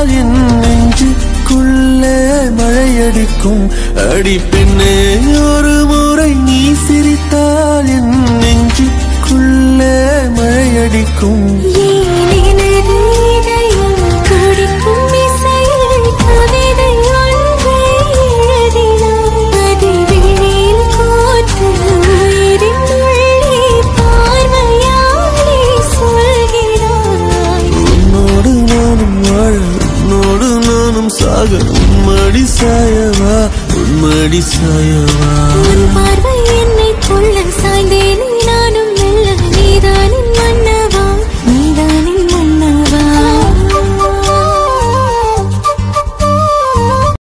என் நெஞ்சுக்குள்ளே மழையடிக்கும் அடி பெண்ணே ஒரு முறை நீ சிரித்தால் என் நெஞ்சுக்குள்ளே மழையடிக்கும் உன்மடி சாயவா உன் பார்வை என்னை கொள்ள